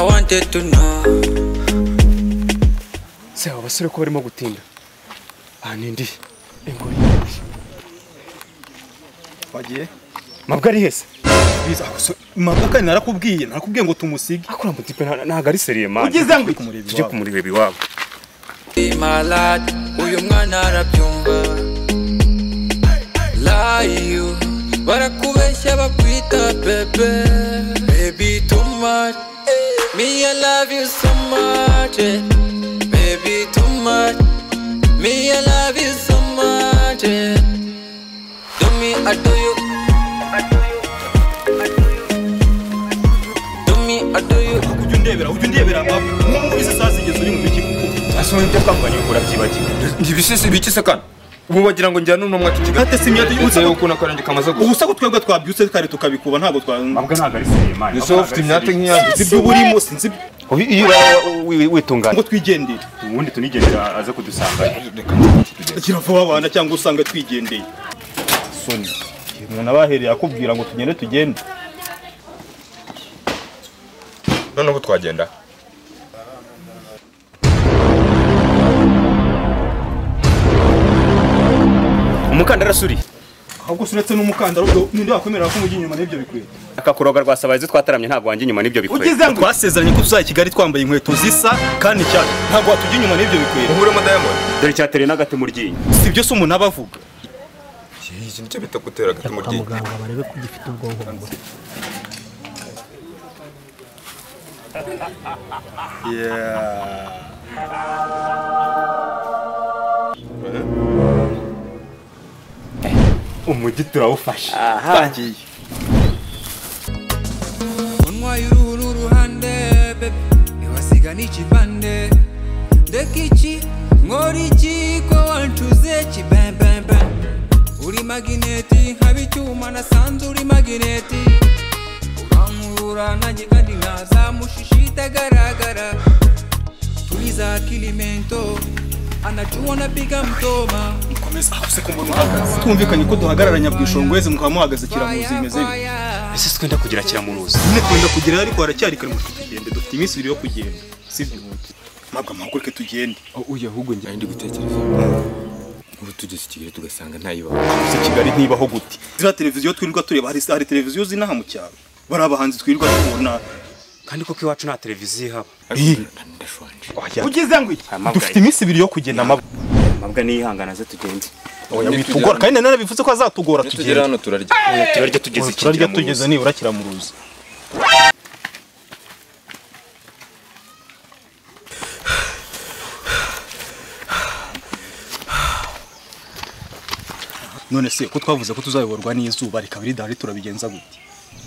wanted to know. Se abasore ko barimo gutinda. Nindi. Engori. Bagiye? Mabwa ari hese? Biza mabwa kandi narakubwiye ngo tumusige. Akora mutipe ntago ari seriye man. Ugize ngo tujye kumureba iwabo. Malad, uyu mwana arabyumva. Lie you, barakubeshya bakwita bebe. Baby too much, me I love you so much. Baby too much, me I love you so much. Do me, I do you. Do me, I do you. Ujye ndebera mabwa. Muri saa zigeze uri mu biki kuko. Asone byo kwambanya ukora byibagirwa. Ntibisese bikisakana. Ubu bagira ngo njyana n'umwe atikiga. Ate simyate yuko uko nakaranje kamaze gusa. Ubusa ko twebwe twabyutse kare tukabikuba ntabwo twa. Mabwa ntago ari seriye man. Niso ufite imyate nk'iyanjye. Sibyo burimo sinzi. Iyo witunganya. Ngo twigendere. Ubundi tunigendera aza kudusanga. Kira vuba abana cyangwa usanga twigendeye. Soni. Umuntu abahereye akubwira ngo tugende. None uko twagenda. Umukandara suri. Ahubwo suretse n'umukandara ubwo ninde wakwemera ko mujye inyuma n'ibyo bikwiye. Akakuroga rwasabaye twataramye ntabwo wanjye inyuma n'ibyo bikwiye. Ugize ngo twasezeranye ko tuzaye Kigali twambaye inkweto zisa kandi cyane. Ntabwo watujya inyuma n'ibyo bikwiye. Uhuremo Diamond. Dore cyatere n'agati mu ryinyo. Sibyo se umuntu abavuga. Iki nicyo bita gutera agati mu ryinyo. Muganga barebe ko gifite ubwonko bugufi. Umujyi turawufashe. Tangiye. Unwa yuru ruhande bebe iwasiga n'ikipande ndekichi ngorichi ko wantuze kibam bam bam uri magneti habicyuma nasanze uri magneti uramurura nanjye kandi naza mushishita garagara tuliza kilimento anajua napiga mtoma Twumvikanye ko duhagararanya bwishongweze mukaba muhagaze kiramuzi imeze bibi. Ese twenda kugira kiramuruzi. None twenda kugira ariko haracyari kare mu tugende dufite iminsi ibiri yo kugenda. Sibyo. Mabwa mahaguruke tugende. Uya ahubwo njye ndi gutekereza. Ubu tugeze Kigali tugasanga ntayiba. Se Kigali ntibaho gute. Zira televiziyo twirirwa tureba hari televiziyo zinaha mu cyaro. Bari abahanzi twirirwa tubona. Kandi koko iwacu nta televiziyo haba. Ndashonje. Ugize ngo dufite iminsi ibiri yo kugenda mabwa. Mabwa nihangana ze tugende. Oya bitugora kandi narabivuze ko azatugora tugera hano turarya. Turarya tugeze iki. Turarya tugeze ni urakira mu ruzi. None se ko twavuze ko tuzayoborwa n'izuba rikaba ridahari turabigenza gute?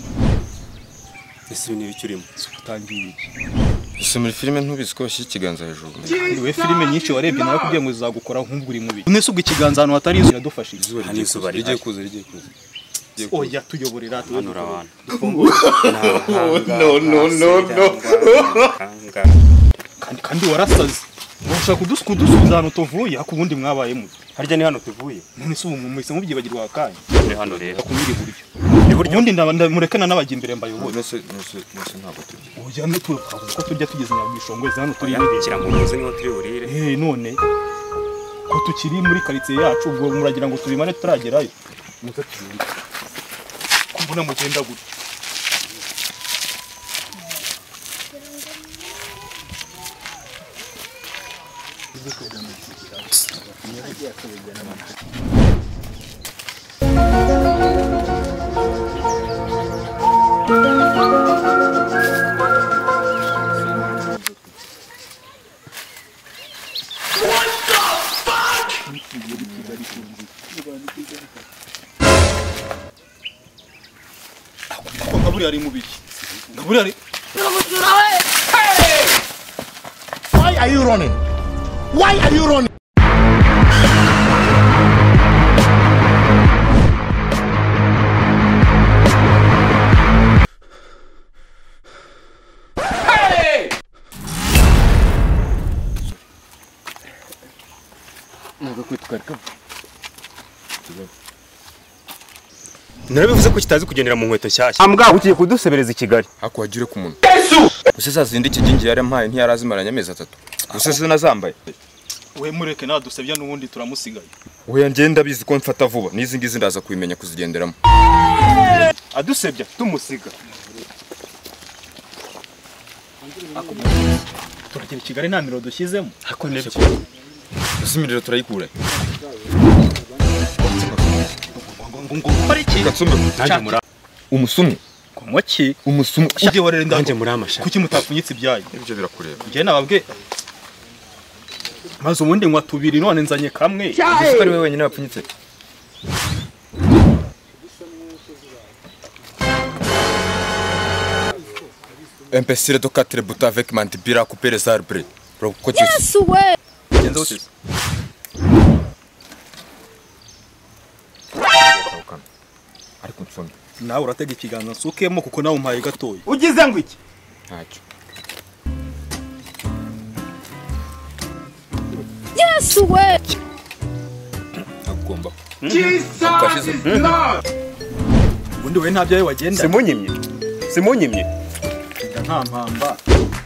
Ese ni ibiki urimo? Utangiye iki? Isomera filime ntubizi ko washyira ikiganza hejuru. We filime nyinshi warebye narakubwiye ngo zizagukora nk'ubwo uri mubi. None se ubwo ikiganza hano hatari izuba iradufashije. Izuba rigiye kuza. Oya tuyoborera tuhanura abantu. No. Kandi warasaze. Ushaka kudusubiza hano tuvuye akubundi mwabaye mu. Harya ni hano tuvuye. None se ubu mwese mubyibagirwa akanya. Ni hano rero. Kumiri buryo. Ubundi ndamurekana n'abajya imbere mbayobora. Nose ntabwo tujya. Oya no ko tujya tugeze nyabwishongweze hano turi kiramuruzi niho turi burire. None ko tukiri muri quartier yacu ubwo muragira ngo tubimane turagerayo. Mutaturi. Kumbona mugenda gute. Gaburi ari mubiki. Gaburi ari. Why are you running? Why are you running? Narabivuze ko kitazi kugendera mu nkweto cyashya. Ambwa ugiye kudusebereza i Kigali. Ako wagire ku muntu. Use zazindi kigingi yarampaye ntiyarazimaranye amezi 3. Use sinazambaye. We mureke nadusebya nubundi turamusigaye. Oya ngenda bizi ko mfata vuba nizi ngizi ndaza kubimenya kuzigenderamo. Adusebya tumusiga. Turagira Kigali nta miro dushyizemo. Ako nebyo. Usimiriro turayikura. Ngo pari ki? Katsumbe Nanjye muri umusumu. Komoki? Umusumu. Uje warere ndako. nanjye muri amasha. Kuki mutapfunyitse ibyayi? Ibyo birakureba. Ngiye nababwe. Maze ubundi nkwa tubiri none nzanye kamwe. Uzi ari we wenyine wapfunyitse. Imbécile de 4 buts avec Mandibira couper les arbres. Yes way. Genda utise. Ariko nsomye. Nawe uratega ikiganza nsukemo kuko nawe umpaye gatoya. Ugize ngo iki? Ntacyo. Yes way. Agomba. Jesus is Lord. Ubundi we nta byawe wagenda. Simunyimye. Simunyimye. Nta mpamba.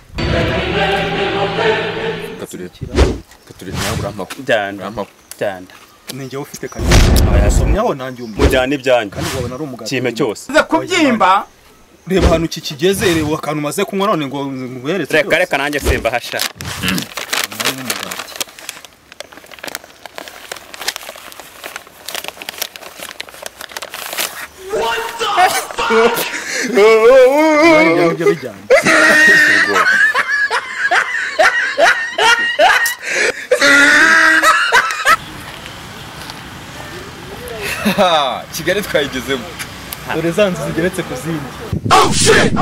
Katurebe nawe urampako. Jyanda. Urampako. Jyanda. Ninjye ufite kanyo. Ayasomyaho nanjye umwe. Mujyana ibyanyu. Kandi wabona ari umugati. Kime cyose. Uze kubyimba. Reba hano iki kigeze reba akantu umaze kunywa none ngo nguhereze. Reka reka nanjye simba hasha. Ibyo bijyana. Kigali twayigezemo. Dore za nzu zigeretse ku zindi. Oh shit.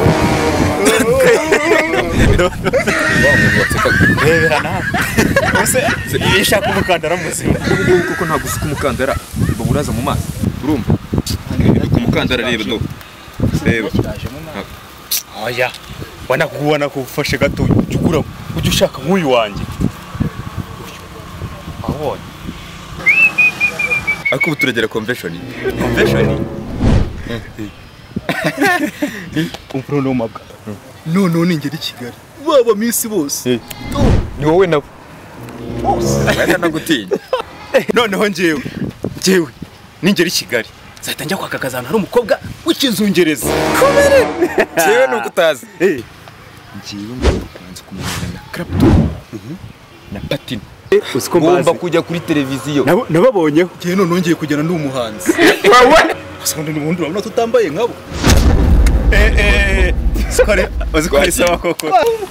Rebera nawe. Ese ibishaka umukandara muzima. Kuko nta gusuka umukandara ngo buraza mu mazi. Urumva? Ku mukandara reba do. Reba. Oya. Wana kufashe gato cyukura ujye ushaka nk'uyu wanjye. Abonye. Ariko ubu turagera convention. Convention. Umprono mabwa. None ningeri Kigali. Baba misi bose. Ni wowe nabo. Bose. Nagutinya. Noneho njyewe ningeri Kigali. Zahita njya kwaka kazana hari umukobwa w'ikizungereza. Jewe nuko utazi. Ngiye ngomba kubanza kumenyana na Krapto. Na Patin. Usiko Ngomba kujya kuri televiziyo. Nababonyeho. Ngiye none ngiye kugera ndi umuhanzi. Wawe. Asonde n'ubundi urabona tutambaye nkabo. Skore, uzikora sawa koko.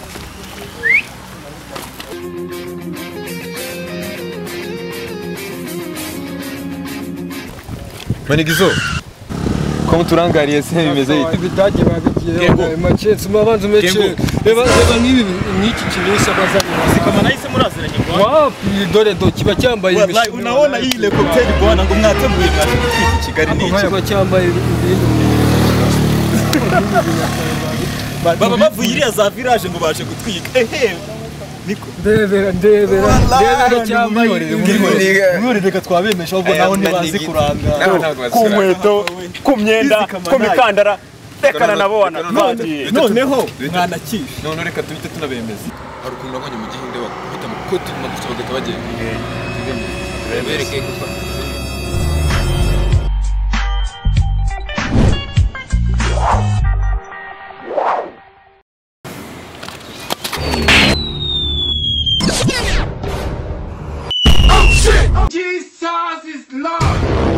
Manigizo. Como turangariye se bimeze yite. Bidage bagiye macetse mabanza mece. Reba nkibi niki kibisha bazanye. Kama nahise muraziranye kwa. Wapi dore do kiba cyambaye Wallahi unaona hii ile cocktail bwana ngo mwateguye mwaje Kigali ni iki. kiba cyambaye ibintu. Baba bavuye iriya za village ngo baje gutwika. Niko. Ndebera cyambaye. Mwore reka twabemesha ahubwo naho ntibazi kuranga. Ku nkweto, ku myenda, ku mikandara. Rekana nabona. Noneho mwanakisha. None reka tuhite tunabemeza. Hari ukuntu nabonye mu gihinde bakubita mu koti magusa bagahita bagenda. Bereke ko Jesus is Lord.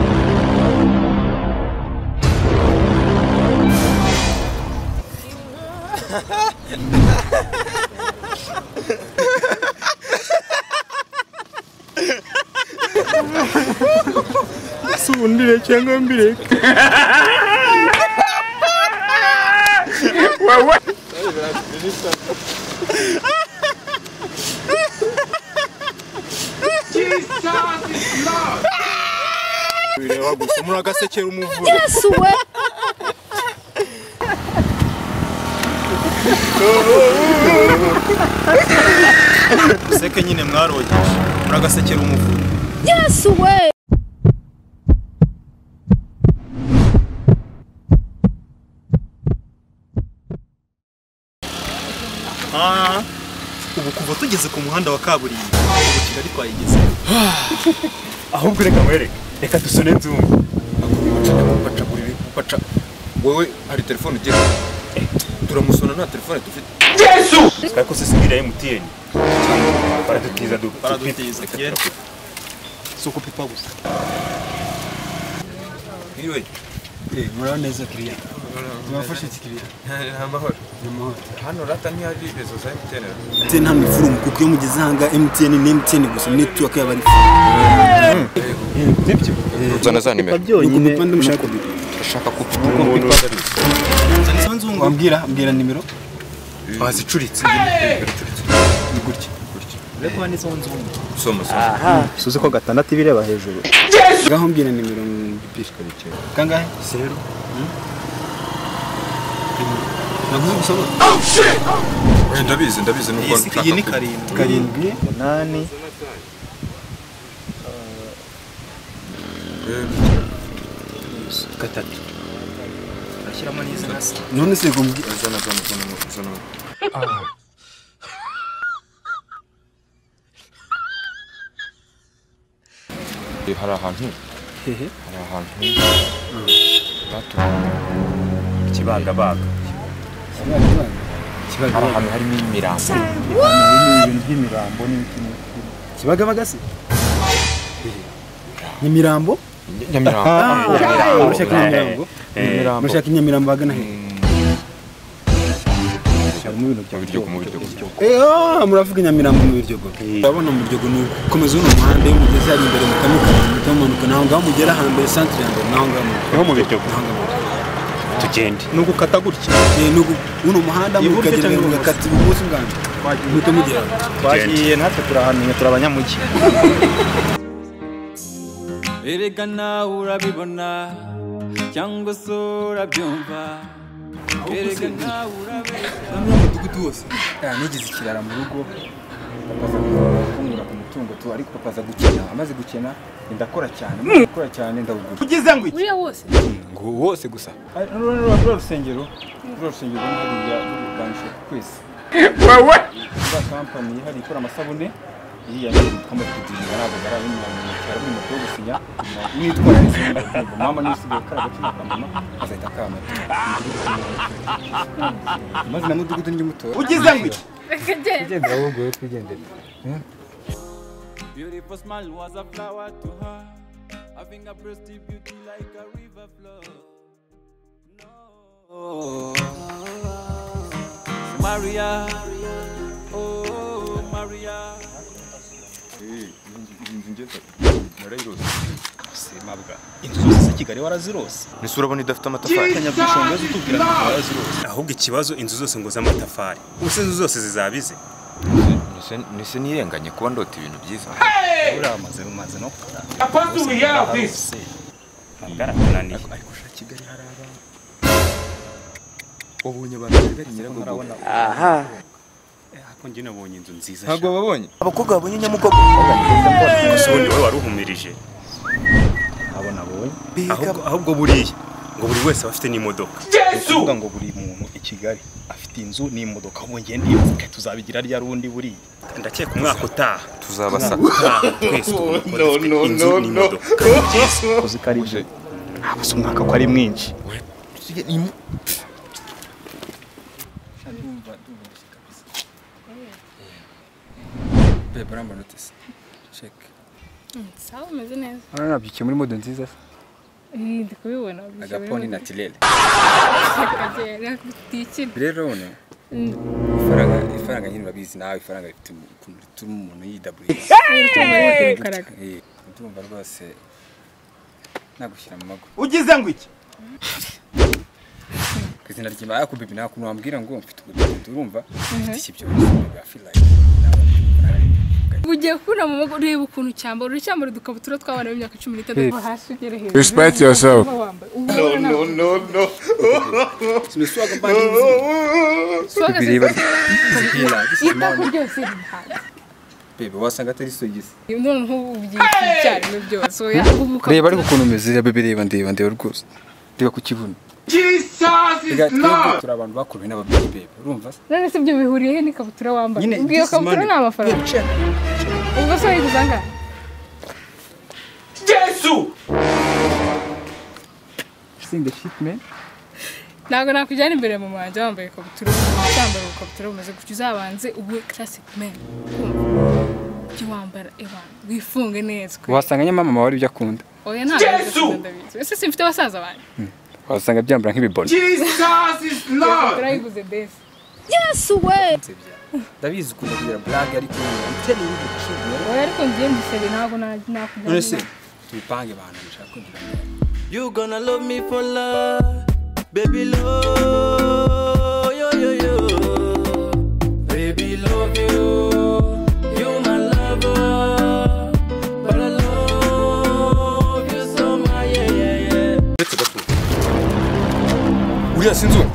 Sundire cyangwa mbire. Wawe. Jesus is Lord. Bireba gusa muragasekera umuvure. Yes way. Seke nyine mwarogeje. Muragasekera umuvure. Yes way. ubu kuva tugeze ku muhanda wa kaburimbo ubu Kigali twayigeze ahubwo reka mwereke reka dusone nzumve baca wowe hari telefone ugira turamusona nta telefone dufite ariko se singira MTN baradutiza suko pipa gusa niwe murabona neza kiriya tubafashe kiriya amahoro hano rata ntihari rezo za MTN MTN hano ifurumu kuko iyo mugeze hanga MTN ni MTN gusa network yaba ari nibyo uzana za nimero byonyine pande mushaka ushaka kupipa umuntu mbwira nimero bazicuritse ni gutya reko hanitse wonzo soma suze ko gatandatu bireba hejuru ngaho mbwira nimero mbishika bike kangahe 0 naguze gusoma ndabizi nuko iyi ni karindwi 8 gatatu ashyiramo n'izi nasi none se gumbi zana hari ahantu kibagabaga hari ahantu harimo imirambo ibintu by'imirambo kibagabaga se ni mirambo mushaka inyamirambo bagana he harimo ibintu bya biryo mu biryo muravuga inyamirambo mu biryogo urabona mu biryogo ni ukomeza uno muhanda iyo mugeze ari imbere mukamuka naho ngaho mugera hambere centre ya mbere naho ngaho mu biryogo tugende nuko kata gutya uno muhanda mukagera mugakata ibumoso bwanjye muto mugera twagiye natwe turahamenya turabanyamujyi erega nawe urabibona cyangwa se urabyumva erega nawe urabeshya umudugudu wose nigize ikirara mu rugo papa kumura ku mutungo tu ariko papa aza gukena amaze gukena ndakora cyane ndawugura ugize ngo iki uriya wose ngo wose gusa rusengero hariya rurwanisha kwese wewe za company hari ikora amasabune iriya ni kama kudinga nabo barabimenya cyane mu cyo gusinya nitwara neza mama nisigaye karaga cyane mama azahita kama maze na mudugudu ndi mutora ugize ngo iki kagenda ahubwo twigendere beautiful smile was a flower to her having a breasty beauty like a river flow no Maria oh Maria semabwa inzu zose Kigali warazirose nise urabona idafite amatafari kanyabyishonga zitubwira warazirose ahubwo ikibazo inzu zose ngo z'amatafari ubuse inzu zose zizabize nise nirenganye kuba ndota ibintu byiza uramaze no bwarakunaniye ariko ushaka Kigali haraba wabonye abantu Kigali nyiragogo ako njye nabonye inzu nziza ntabwo babonye abakobwa babonye Nyamugogo gusa ubundi wowe waruhumirije ahubwo buriya ngo buri wese afite n'imodoka uvuga ngo buri muntu i Kigali afite inzu n'imodoka ahubwo ngiye ndibuka tuzabigira rya rundi buri ndakeka umwaka utaha tuzabasaka twese inzu n'imodoka uzikarije abase umwaka ko ari mwinshi Bebra notice check sawa umeze neza nabyukiye muri mode nziza ndi kubibona agaponi naturel kagera kutiki rero no ifaranga nyine babizi nawe ifaranga rifite turi umuntu yidabuye ndumva rwose nagushyira mu mago ugize ngo iki kizina ryima yako bibi nako wambwira ngo mfite ubududu urumva mfite ibyo feel like ugiye kuna mu mago ureba ukuntu cyamba uri dukabutura twabana b'imyaka 13 hasi ugere hejuru respect yourself no siniswaga mbandi bireba itako byose bebe wasanga atari sogisi none nk'ubyiki cyane byose oya reba ariko ukuntu umeze bebe reba ndeba rwose reba ku kibuno twebwe turi abantu bakuruwe n'ababyeyi bebe urumva se none se ibyo bihuriye he n'ikabutura wambaye nyine ubwo iyo kabutura ni amafaranga ubwo se wayiguze angahe sing the shit man ntabwo nakujyana imbere mu wanjye wambaye ikabutura cyambaye ikabutura umeze gutya uzabanze ube classic man ujye wambara wifunge neza wasanga nyamama wari ibyo akunda oya ntabwo ndabizi ese simfite abasaza banjye wasanga byambara nk'ibibona turayiguze desi ndabizi ukunda kugira blague ariko utari y'ibiciro oya ariko ngiye mbisebe ntabwo nakujyana none se tubipange abantu bashaka kugira You gonna love me for life, baby love, yo yo yo, baby love you, you my lover, but I love you so much, yeah yeah yeah. Uretse gato uriya sinzu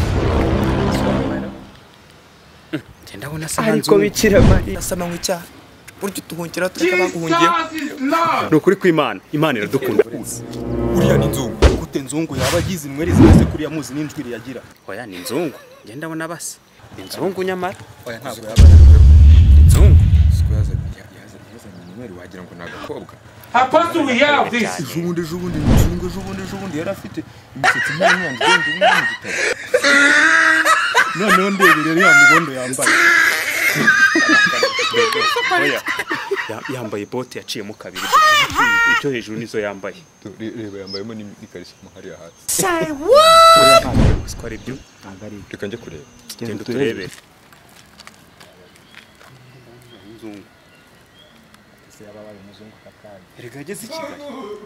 ndabona asa ariko bikira mari asa nk'icyaha buryo utuhungera tureka baguhungiye ni ukuri kw'Imana Imana iradukunda uriya ni nzungu gute nzungu yaba agize inweri zimeze kuriya muzi n'injwiri yagira oya ni nzungu ngenda ndabona base ni nzungu nyamara oya ntabwo yaba nzungu siko yazanye inweri wagira ngo nagakobwa Apostle we have this. Jubundi nzungu yari afite imisatsi nk'imyanda ndende mu gitabo. noneho ndebere ya mugondo yambaye oya yambaye bote yaciyemo kabiri icyo hejuru nizo yambaye reba yambayemo n'ikarishya mu hariya hasi say what square ibyo agari reka nje kureba genda turebe nzungu se yababaye muzungu kakari erega ageze i Kigali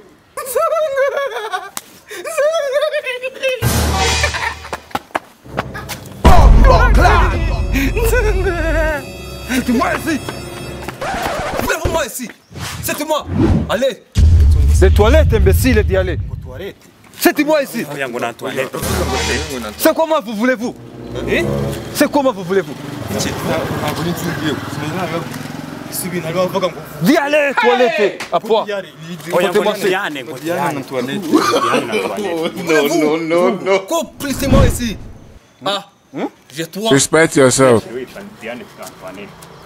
C'était-moi ici. Ouvre-moi ici. C'est moi. Allez. c'est toilette imbécile d'y aller C'est moi ici. oya ngo na toilette C'est comment vous voulez-vous? C'est comment vous voulez-vous? D'y aller toilette. À quoi? oya ngo Diane ngo Diane na toilette Non. Complice-moi ici. Ah. J'ai toi. Respect yourself. Diane kwa toilette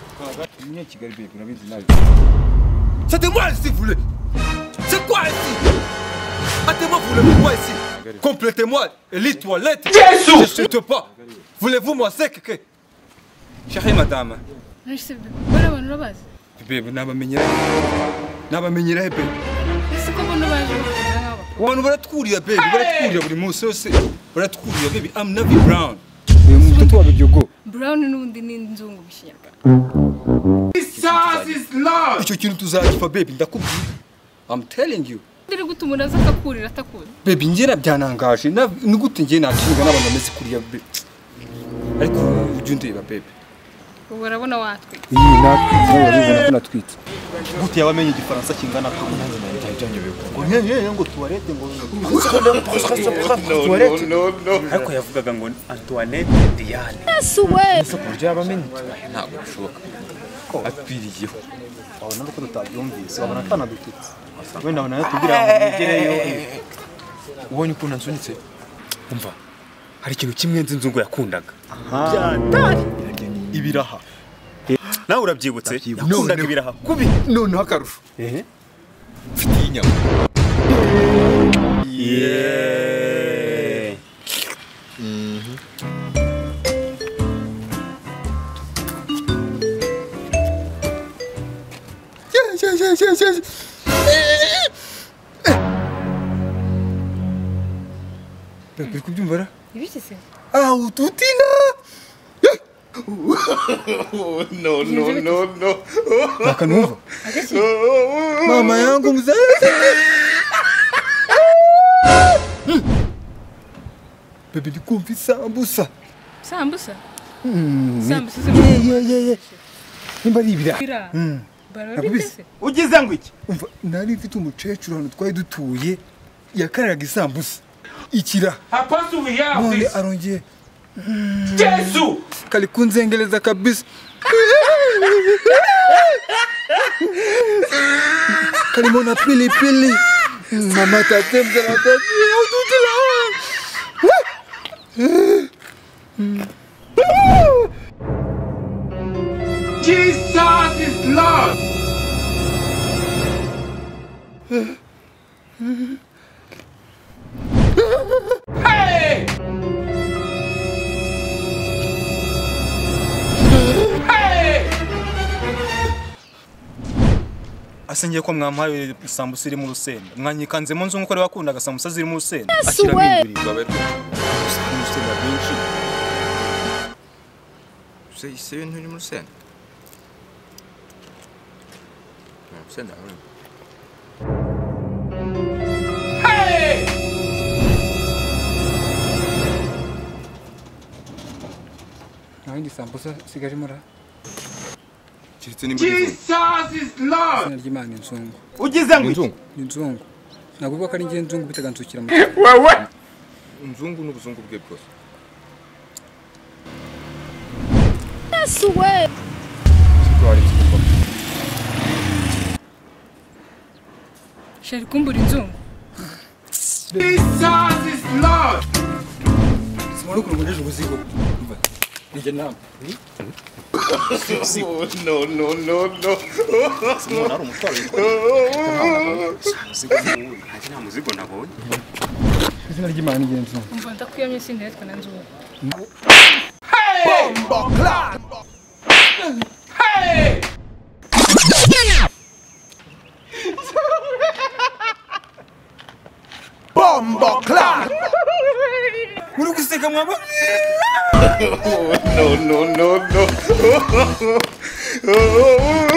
C'était moi ici, vous voulez. C'est quoi ici? Attendez-moi, voulez-vous quoi ici? Complétez-moi. Et les toilettes. Je ne saute pas. Voulez-vous moi sec? Chérie madame. bari abantu urabazi Bebe nabamenyera bebe. ese ko mbona baje bakunda nk'aba Abantu baratwurira bebe, baratwurira buri munsi yose. Baratwurira bebe. I'm Navi Brown. uyu mutwe wa byogo brown n'undi ni nzungu bishyirwa Icyo kintu tuzagifa bebe ndakubwira. I'm telling you. ndiri gutuma umuntu akakurira atakuzi Bebe njye byanangaje. Ni gute njye nakinga n'abantu bameze kuriya bebe. Ariko ujye undeba bebe. ubu urabona watwika iyi natwe urabibona ko natwitse gute yabamenye igifaransa kingana ko ngo toilette ngo ariko yavugaga ngo Antoinette Diane Ntabwo bishoboka. Apiriyeho. abona ko tutabyumvise abona atanadututse wenda abona yatubwira ngo mugereyo Ubonye ukuntu nsunitse? Umva. Hari ikintu kimwe nzi nzungu yakundaga. ibiraha nawe urabyibutse yakundaga ibiraha kubi Noneho akarusho. Mfite inyama. Bebe kubyumva ra? ibiki se Ah, ututina. No. Bakanumva. Mama yangu mzazi. Bebe ndikumva isambusa. sambusa Nimba ari ibiraha. bira bara Nakubise. bite se ugize ngo iki Umva nari mfite umukecuru hano twari dutuye yakariraga isambusa. Ikiraha. None arongeye. Yesu! Kali kunzengeleza kabisa. Kalimona pilipili. Mama tatemza na tatia ututila. Jesus is Lord. Hey! Hey! Asengiye ko mwampaye isambusa iri mu rusenda. Mwanyikanzemo nzo nkuko ari wakundaga sambusa ziri mu rusenda. Akiramo imbirirwa bari. Urusenda rwinshi. C'est une numéro 5. C'est là. Hey! Nandi sambusa sigarimo ra. Jesus is Lord. Izina ry'Imana inzungu. Ugize ngo Inzungu. Inzungu. Nagubwo ko ari ngiye inzungu bitaganzukira mu. Wewe. Inzungu n'ubuzungu bwe bwose. Suwe. Sheri kumbura inzungu. Jesus is Lord. Simara kurugurisha ubuzigo. Nije nama. No. umuntu ari umutwaro nta muzigo nabonye. Izina ry'Imana ngiye inzungu. Umva ndakwiyamye sindetwa na nzungu. Bomba clap. Hey! Bomba clap. Muri guseka mwaba? No.